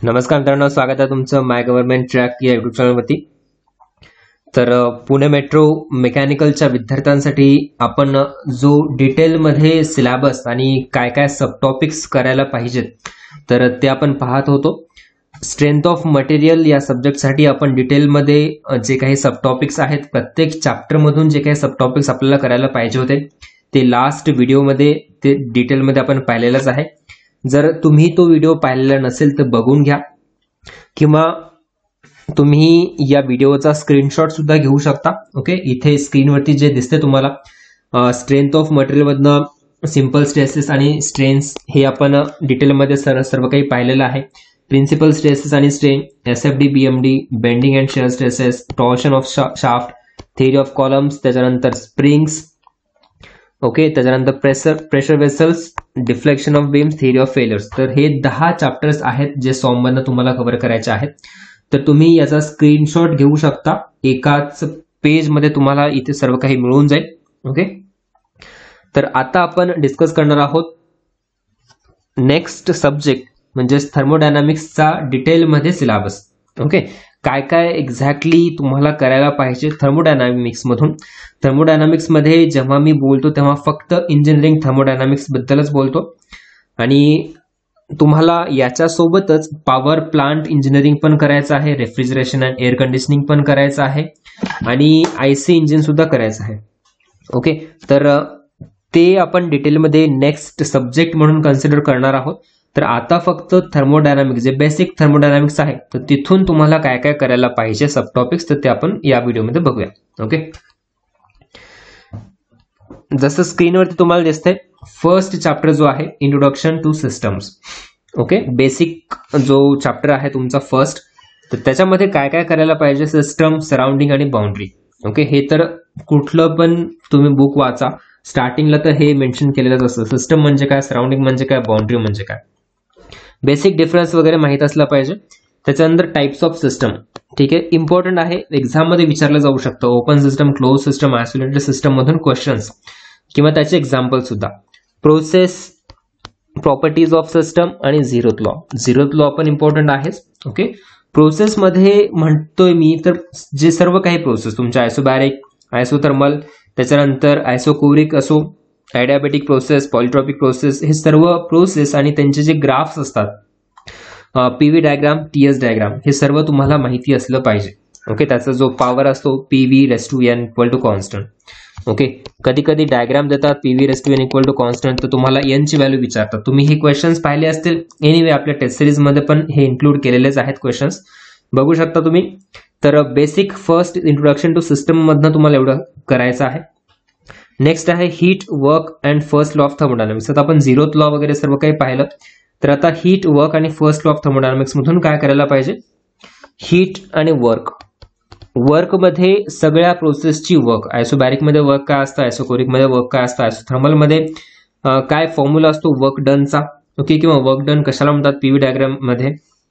नमस्कार मित्रांनो, स्वागत आहे तुमचं माय गव्हर्नमेंट ट्रॅक या युट्यूब चॅनलवरती। तर पुणे मेट्रो मेकॅनिकलच्या विद्यार्थ्यांसाठी आपण जो डिटेलमध्ये सिलेबस आणि काय काय सब टॉपिक्स करायला पाहिजेत तर ते आपण पाहत होतो। स्ट्रेंथ ऑफ मटेरियल या सब्जेक्टसाठी आपण डिटेलमध्ये जे काही सब टॉपिक्स आहेत, प्रत्येक चॅप्टर मधून जे काही सब टॉपिक्स आपल्याला करायला पाहिजे होते ते लास्ट व्हिडिओमध्ये ते डिटेलमध्ये आपण पाहिलेलंच आहे। जर तुम्ही तो व्हिडिओ पाहिलेला नसेल तर बघून घ्या, किंवा तुम्ही या व्हिडिओचा स्क्रीनशॉट सुद्धा घेऊ शकता। ओके, इथे स्क्रीनवरती जे दिसते तुम्हाला स्ट्रेंथ ऑफ मटेरियल मधनं सिंपल स्ट्रेसेस आणि स्ट्रेन्स हे आपण डिटेलमध्ये सर्व काही पाहिलेलं आहे। प्रिन्सिपल स्ट्रेसेस आणि strain, SFD BMD, bending and shear stresses, torsion of shaft, theory of columns, त्याच्यानंतर स्प्रिंग्स, ओके, त्याच्यानंतर pressure vessels, deflection of beams, theory of failures. तर हे 10 चॅप्टर्स आहेत जे सॉममधनं तुम्हाला कव्हर करायचे आहेत। तर तुम्ही याचा स्क्रीनशॉट घेऊ शकता, एकाच पेज मध्ये तुम्हाला इथे सर्व काही मिळून जाईल। ओके, तर आता आपण डिस्कस करणार आहोत नेक्स्ट सब्जेक्ट म्हणजे थर्मोडायनामिक्सचा डिटेलमध्ये सिलेबस। ओके, काय काय एक्झॅक्टली तुम्हाला करायला पाहिजे थर्मोडायनामिक्स मधून। थर्मोडायनामिक्स मध्ये जेव्हा मी बोलतो तेव्हा फक्त इंजिनिअरिंग थर्मोडायनामिक्स बद्दलच बोलतो, आणि तुम्हाला याच्या सोबतच पॉवर प्लांट इंजिनिअरिंग पण करायचं आहे, रेफ्रिजरेशन अँड एअर कंडिशनिंग पण करायचं आहे, आणि आयसी इंजिन सुद्धा करायचं आहे। ओके, तर ते आपण डिटेलमध्ये नेक्स्ट सब्जेक्ट म्हणून कन्सिडर करणार आहोत। तर आता फक्त थर्मोडायनामिक्स जे बेसिक थर्मोडायनामिक्स आहे तर तिथून तुम्हाला काय काय करायला पाहिजे सब टॉपिक्स तर ते आपण या व्हिडिओमध्ये बघूया। ओके, जसं स्क्रीनवरती तुम्हाला दिसतंय फर्स्ट चॅप्टर जो आहे introduction to systems. Okay, basic जो चॅप्टर आहे तुमचा फर्स्ट, तर त्याच्यामध्ये काय काय करायला पाहिजे, सिस्टम, सराउंडिंग आणि बाउंड्री। ओके, हे तर कुठलं पण तुम्ही बुक वाचा, स्टार्टिंगला तर हे मेन्शन केलेलंच असतं, सिस्टम म्हणजे काय, सराउंडिंग म्हणजे काय, बाउंड्री म्हणजे काय, बेसिक डिफरन्स वगैरे माहित असला पाहिजे। त्याच्यानंतर टाइप्स ऑफ सिस्टम, ठीक आहे, इम्पॉर्टंट आहे, एक्झाम मध्ये विचारलं जाऊ शकतं, open system, close system, isolated system मधून क्वेश्चन्स किंवा त्याचे एक्झाम्पल सुद्धा। प्रोसेस, प्रॉपर्टीज ऑफ सिस्टम आणि झिरोथ लॉ। झिरोथ लॉ पण इम्पॉर्टंट आहेच। ओके, प्रोसेस मध्ये म्हणतोय मी तर जे सर्व काही प्रोसेस तुमच्या आयसोबॅरिक, आयसोथर्मल, त्याच्यानंतर आयसोकोरिक असो, ॲडियाबॅटिक प्रोसेस, पॉलिट्रॉपिक प्रोसेस, हे सर्व प्रोसेस आणि त्यांचे जे ग्राफ्स असतात, पीव्ही डायग्राम, टीएस डायग्राम, हे सर्व तुम्हाला माहिती असलं पाहिजे। ओके, त्याचा जो पॉवर असतो PV raise to N equal to constant. Okay, कधी कधी डायग्राम देतात PV raise to N equal to constant, तर तुम्हाला एन ची व्हॅल्यू विचारतात। तुम्ही हे क्वेश्चन्स पाहिले असतील, एनिवे आपल्या टेस्ट सिरीज मध्ये पण हे इन्क्लूड केलेलेच आहेत क्वेश्चन्स, बघू शकता तुम्ही। तर basic first introduction to system मधनं तुम्हाला एवढं करायचं आहे। नेक्स्ट आहे heat, work and first law of thermodynamics. आता आपण झिरोथ लॉ वगैरे सर्व काही पाहिलं, तर आता हीट, वर्क आणि फर्स्ट लॉ ऑफ थर्मोडायनामिक्स मधून काय करायला पाहिजे, हीट आणि वर्क। वर्क मध्ये सगळ्या प्रोसेसची वर्क, आयसोबॅरिक मध्ये वर्क काय असतं, आयसोकोरिक मध्ये वर्क काय असतं, आयसोथर्मल मध्ये काय फॉर्म्युला असतो वर्क डनचा, ओके, किंवा वर्क डन कशाला म्हणतात पीव्ही डायग्राम मध्ये,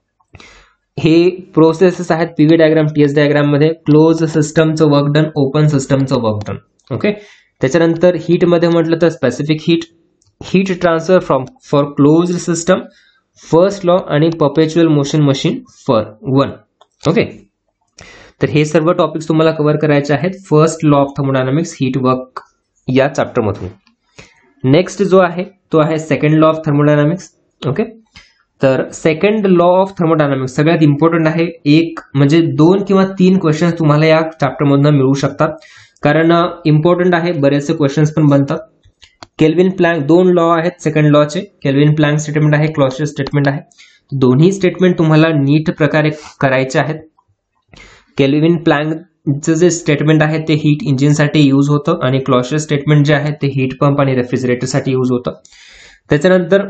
हे प्रोसेसेस आहेत पीव्ही डायग्राम, टीएस डायग्राम मध्ये। क्लोज सिस्टमचं वर्क डन, ओपन सिस्टमचं वर्क डन। ओके, त्याच्यानंतर हीट मध्ये म्हटलं तर specific heat, heat transfer from for closed system, first law आणि perpetual motion machine for one. Okay, तर हे सर्व टॉपिक्स तुम्हाला कव्हर करायचे आहेत first law of thermodynamics, heat, work या चॅप्टर मधून। नेक्स्ट जो आहे तो आहे second law of thermodynamics. Okay, तर सेकंड लॉ ऑफ थर्मोडायनामिक्स सगळ्यात इम्पॉर्टंट आहे, एक म्हणजे 2 किंवा 3 क्वेश्चन्स तुम्हाला या चॅप्टर मधून मिळू शकतात, कारण इम्पॉर्टंट आहे, बरेचसे क्वेश्चन्स पण बनतात। केल्विन प्लँक, 2 लॉ आहेत सेकंड लॉचे, केल्विन प्लँक स्टेटमेंट आहे, क्लॉसियस स्टेटमेंट आहे। दोन्ही स्टेटमेंट तुम्हाला नीट प्रकारे करायचे आहेत। केल्विन प्लँकचं जे स्टेटमेंट आहे ते हीट इंजिनसाठी यूज होतं, आणि क्लॉसियस स्टेटमेंट जे आहे ते हीट पंप आणि रेफ्रिजरेटरसाठी यूज होतं। त्याच्यानंतर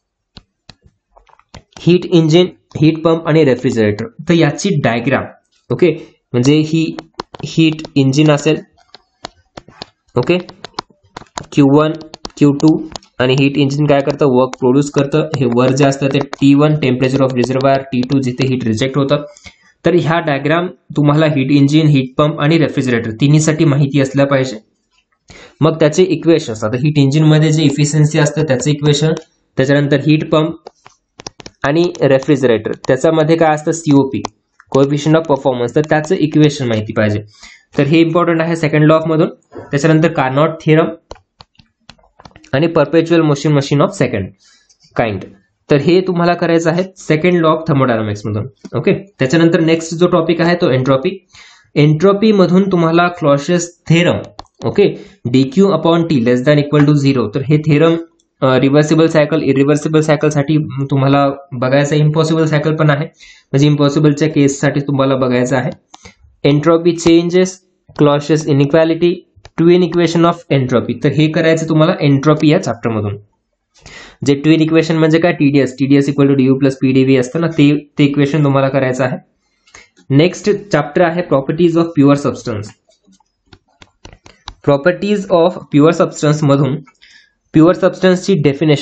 हीट इंजिन, हीट पंप आणि रेफ्रिजरेटर, तर याची डायग्राम, ओके, म्हणजे ही हीट इंजिन असेल, ओके, Q1, Q2, आणि हीट इंजिन काय करतं, वर्क प्रोड्यूस करतं। हे वर जे असतं ते T1 temperature of reservoir, T2 जिथे हीट रिजेक्ट होतं। तर ह्या डायग्राम तुम्हाला हीट इंजिन, हीट पंप आणि रेफ्रिजरेटर तिन्हीसाठी माहिती असल्या पाहिजे। मग त्याचे इक्वेशन्स, आता हीट इंजिन मध्ये जे इफिशियन्सी असतं त्याचे इक्वेशन, त्याच्यानंतर हीट पंप, आणि रेफ्रिजरेटर त्याच्यामध्ये काय असतं सीओपी कोएफिशियंट ऑफ परफॉर्मन्स, तर त्याचं इक्वेशन माहिती पाहिजे. तर हे इम्पॉर्टंट आहे सेकंड लॉ ऑफ मधून. त्याच्यानंतर कार्नॉट थिअरम आणि perpetual motion machine of second kind, तर हे तुम्हाला करायचं आहे सेकंड लॉ ऑफ थर्मोडायनामिक्स मधून. ओके, त्याच्यानंतर नेक्स्ट जो टॉपिक आहे तो एंट्रोपी. एंट्रोपी मधून तुम्हाला Clausius theorem, okay, dq upon T less than equal to 0, तर हे theorem reversible cycle irreversible cycle साठी तुम्हाला बघायचं, इम्पॉसिबल सायकल पण आहे, म्हणजे इम्पॉसिबलच्या केससाठी तुम्हाला बघायचं आहे. Entropy changes, Clausius inequality, twin equation of entropy, तर हे करायचं तुम्हाला एंट्रोपी या चॅप्टर मधून. जे ट्विन इक्वेशन म्हणजे काय, TDS equal to DU plus PDV असतं ना, ते इक्वेशन तुम्हाला करायचं आहे. नेक्स्ट चॅप्टर आहे properties of pure substance. Properties of pure substance मधून प्युअर सबस्टन्सची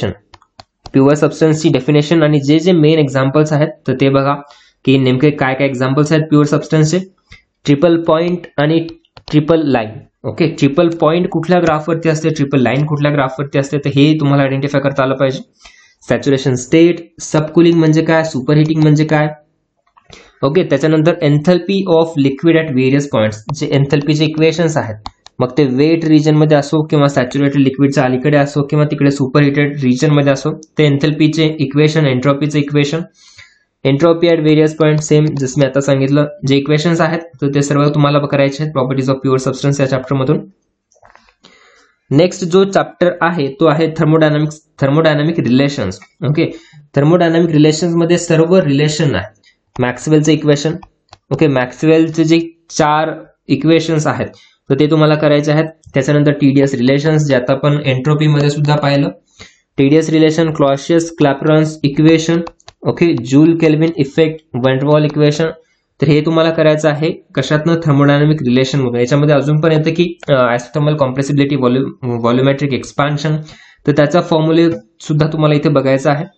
डेफिनेशन आणि जे जे मेन एक्झाम्पल्स आहेत तर ते बघा की नेमके काय काय एक्झाम्पल्स आहेत प्युअर सबस्टन्सचे. ट्रिपल पॉइंट आणि triple line. Okay, triple point कुठल्या ग्राफवरती असते, ट्रिपल लाईन कुठल्या ग्राफवरती असते, तर हे तुम्हाला आयडेंटिफाय करता आलं पाहिजे. सॅच्युरेशन स्टेट, सबकुलिंग म्हणजे काय, सुपरहिटिंग म्हणजे काय. ओके, त्याच्यानंतर enthalpy of liquid at various points, जे एन्थल्पीचे इक्वेशन्स आहेत, मग ते वेट रिजन मध्ये असो किंवा सॅच्युरेटेड लिक्विडच्या अलीकडे असो किंवा तिकडे सुपरहिटेड रिजन मध्ये असो, ते एन्थल्पीचे इक्वेशन, एंट्रोपीचे equation, entropy at various point, same जसं मी आता सांगितलं जे इक्वेशन्स आहेत तर ते सर्व तुम्हाला करायचे आहेत प्रॉपर्टीज ऑफ प्युअर सबस्टन्स या चॅप्टर मधून. नेक्स्ट जो चॅप्टर आहे तो आहे thermodynamic relations. Okay, thermodynamic relations मध्ये सर्व रिलेशन आहे. मॅक्सवेलचे इक्वेशन, ओके, मॅक्सवेलचे जे 4 इक्वेशन्स आहेत तर ते तुम्हाला करायचे आहेत. त्याच्यानंतर टीडीएस रिलेशन्स, जे आता आपण एंट्रोपी मध्ये सुद्धा पाहिलं. TDS relation, Clausius Clapeyron's equation, okay, Joule Kelvin effect, van der Waals equation, तर हे तुम्हाला करायचं आहे कशातनं, थर्मोडायनामिक रिलेशन मध्ये. याच्यामध्ये अजून पण येतं की आयसोथर्मल कॉम्प्रेसिबिलिटी, व्हॉल्युमेट्रिक एक्सपान्शन, तर त्याचा फॉर्म्युले सुद्धा तुम्हाला इथे बघायचा आहे.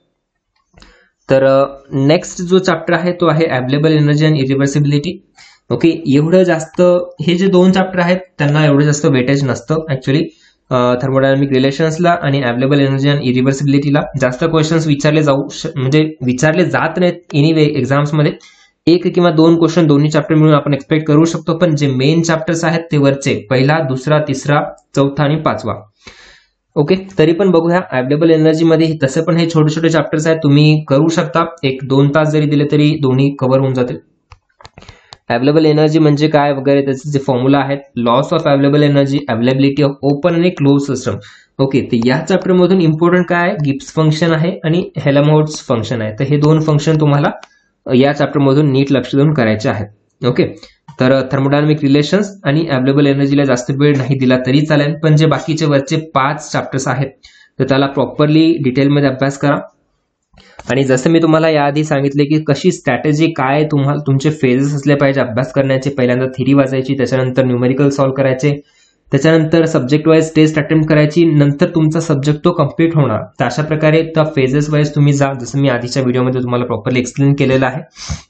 तर नेक्स्ट जो चॅप्टर आहे तो आहे available energy and irreversibility. Okay, एवढं जास्त हे जे 2 चॅप्टर आहेत त्यांना एवढं जास्त वेटेज नसतं ऍक्च्युली. थर्मोडायनामिक रिलेशन्सला आणि अवेलेबल एनर्जी अँड इरिव्हर्सिबिलिटीला जास्त क्वेश्चन्स विचारले जात नाहीत एनिवे एक्झाम्स मध्ये. 1 किंवा 2 क्वेश्चन दोन्ही चॅप्टर मिळून आपण एक्सपेक्ट करू शकतो, पण जे मेन चॅप्टर्स आहेत ते वरचे 1, 2, 3, 4 आणि 5. ओके, तरी पण बघूया अवेलेबल एनर्जी मध्ये तसं पण हे छोटे छोटे चॅप्टर्स आहेत, तुम्ही करू शकता. 1-2 तास जरी दिले तरी दोन्ही कव्हर होऊन जातील. अवेलेबल एनर्जी म्हणजे काय वगैरे त्याचे जे फॉर्म्युला आहेत, loss of available energy, availability of open आणि क्लोज सिस्टम. ओके, तर या चॅप्टर मधून इम्पॉर्टंट काय आहे, गिब्स फंक्शन आहे आणि हेल्महोल्ट्ज फंक्शन आहे. तर हे 2 फंक्शन तुम्हाला या चॅप्टर मधून नीट लक्ष देऊन करायचे आहेत. ओके, तर थर्मोडायनामिक रिलेशन्स आणि अवेलेबल एनर्जीला जास्त वेळ नाही दिला तरी चालेल, पण जे बाकीचे वरचे 5 चॅप्टर्स आहेत तर त्याला प्रॉपरली डिटेलमध्ये अभ्यास करा. आणि जसं मी तुम्हाला याआधी सांगितले की कशी स्ट्रॅटेजी, काय तुम्हाला तुमचे फेजेस असले पाहिजे अभ्यास करण्याचे. पहिल्यांदा थिअरी वाचायची, त्याच्यानंतर न्यूमेरिकल सॉल्व्ह करायचे, त्याच्यानंतर सब्जेक्ट वाईज टेस्ट अटेम्प्ट करायची, नंतर तुमचा सब्जेक्ट तो कम्प्लीट होणार. तर अशा प्रकारे त्या फेजेस वाईज तुम्ही जा, जसं मी आधीच्या व्हिडिओमध्ये तुम्हाला प्रॉपरली एक्सप्लेन केलेलं आहे.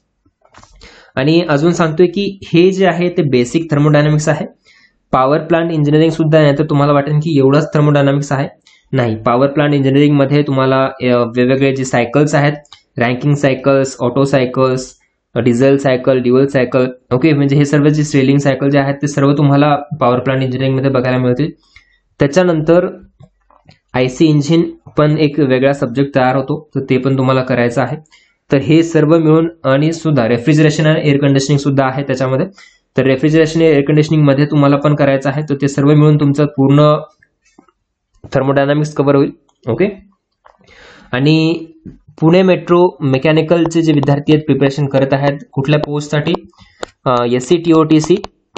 आणि अजून सांगतोय की हे जे आहे ते बेसिक थर्मोडायनामिक्स आहे. पॉवर प्लांट इंजिनिअरिंग सुद्धा नाही तर तुम्हाला वाटेल की एवढंच थर्मोडायनामिक्स आहे. नाही, पॉवर प्लांट इंजिनिअरिंग मध्ये तुम्हाला वेगवेगळे जे सायकल्स आहेत, Rankine cycles, Otto cycles, diesel cycle, dual cycle, okay, म्हणजे हे सर्व जे स्ट्रेलिंग सायकल जे आहेत ते सर्व तुम्हाला पॉवर प्लांट इंजिनिअरिंग मध्ये बघायला मिळतील. त्याच्यानंतर आयसी इंजिन पण एक वेगळा सब्जेक्ट तयार होतो, तर ते पण तुम्हाला करायचं आहे. तर हे सर्व मिळून आणि सुद्धा रेफ्रिजरेशन आणि एअर कंडिशनिंग सुद्धा आहे त्याच्यामध्ये. तर रेफ्रिजरेशन एअर कंडिशनिंग मध्ये तुम्हाला पण करायचं आहे. तर ते सर्व मिळून तुमचं पूर्ण थर्मोडायनामिक्स कव्हर होईल. ओके, आणि पुणे मेट्रो मेकॅनिकलचे जे विद्यार्थी आहेत प्रिपरेशन करत आहेत कुठल्या पोस्टसाठी, SC-TOTC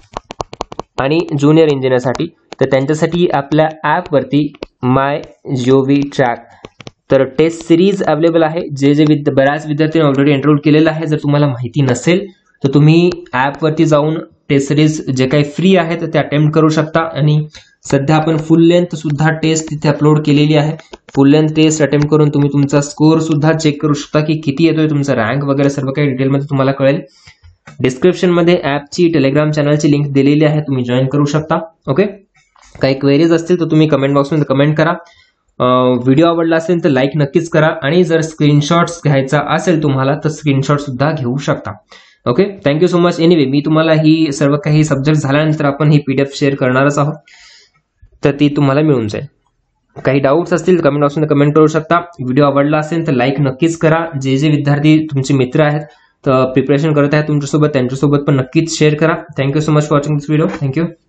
आणि ज्युनियर इंजिनिअरसाठी, तर त्यांच्यासाठी आपल्या ॲपवरती माय GOV ट्रॅक तर टेस्ट सिरीज अवेलेबल आहे. जे बऱ्याच विद्यार्थ्यांनी ऑलरेडी एनरोल केलेलं आहे. जर तुम्हाला माहिती नसेल तर तुम्ही ॲपवरती जाऊन टेस्ट सिरीज जे काही फ्री आहे तर ते अटेम्प्ट करू शकता. आणि सध्या आपण फुल लेंथ सुद्धा टेस्ट तिथे अपलोड केलेली आहे. फुल लेंथ टेस्ट अटेम्प्ट करून तुम्ही तुमचा स्कोअर सुद्धा चेक करू शकता की किती येतोय, तुमचा रँक वगैरे सर्व काही डिटेलमध्ये तुम्हाला कळेल. डिस्क्रिप्शन मध्ये ॲपची टेलिग्राम चॅनलची लिंक दिलेली आहे, तुम्ही जॉईन करू शकता. ओके, काही क्वेरीज असतील तर तुम्ही कमेंट बॉक्समध्ये कमेंट करा. व्हिडिओ आवडला असेल तर लाईक नक्कीच करा आणि जर स्क्रीनशॉट्स घ्यायचा असेल तुम्हाला तर स्क्रीनशॉट सुद्धा घेऊ शकता. Okay, thank you so much. Anyway मी तुम्हाला ही सर्व काही सब्जेक्ट झाल्यानंतर आपण ही PDF शेअर करणारच आहोत, तर ती तुम्हाला मिळून जाईल. काही डाऊट्स असतील कमेंट बॉक्समध्ये कमेंट करू शकता. व्हिडिओ आवडला असेल तर लाईक नक्कीच करा. जे विद्यार्थी तुमचे मित्र आहेत तर प्रिपरेशन करत आहेत तुमच्यासोबत त्यांच्यासोबत पण नक्कीच शेअर करा. Thank you so much for watching this video. Thank you.